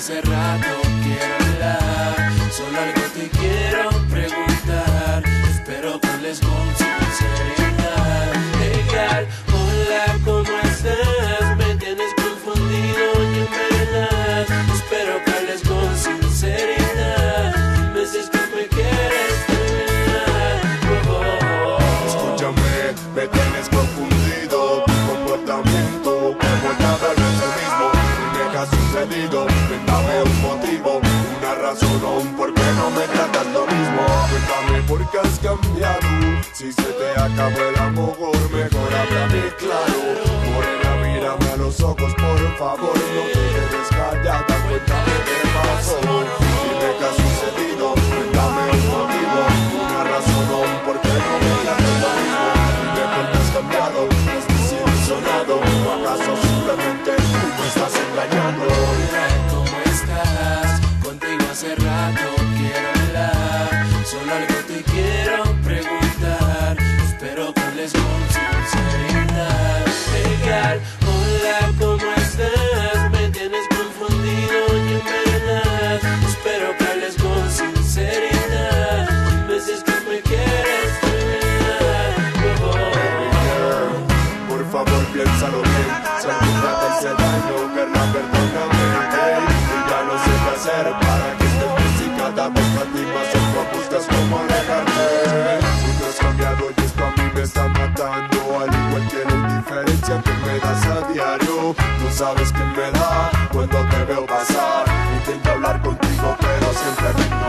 hace rato quiero hablar, solo algo te quiero preguntar. Espero que hables con sinceridad. Legal, hola, ¿cómo estás? Me tienes confundido y en verdad espero que hables con sinceridad. Me dices que me quieres terminar. Escúchame, me tienes confundido. Tu comportamiento como nada no es el mismo. Me ha sucedido, dame un motivo, una razón o un por qué no me tratas lo mismo. Cuéntame por qué has cambiado. Si se te acabó el amor, mejor háblame claro. Morena, mírame a los ojos, por favor, no te quedes callada. Cuéntame qué pasó, dime qué ha sucedido. Cuéntame un motivo, una razón o un por qué no me tratas lo mismo. Dime por qué has cambiado, has desilusionado, o acaso simplemente tú me estás engañando. Hola, ¿cómo estás? Contigo hace rato quiero hablar, solo algo te quiero preguntar. Espero que hables con sinceridad. Legal, hola, ¿cómo estás? Me tienes confundido y en verdad espero que hables con sinceridad. Me dices que me quieres terminar. Baby girl, por favor piénsalo bien. Si algún día te hice daño, querrá perdóname. Hey, yo ya no sé qué hacer para que estés bien. Si cada vez que a ti más cerca buscas como alejarte. Tú no has cambiado y esto a mí me está matando. Al igual que la indiferencia que me das a diario. No sabes qué me da cuando te veo pasar. Intento hablar contigo pero siempre me